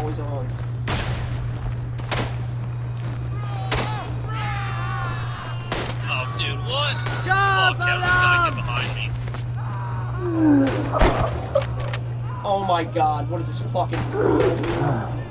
always on. Oh, dude, what? Just Oh, there's a guy behind me. Oh my god, what is this fucking...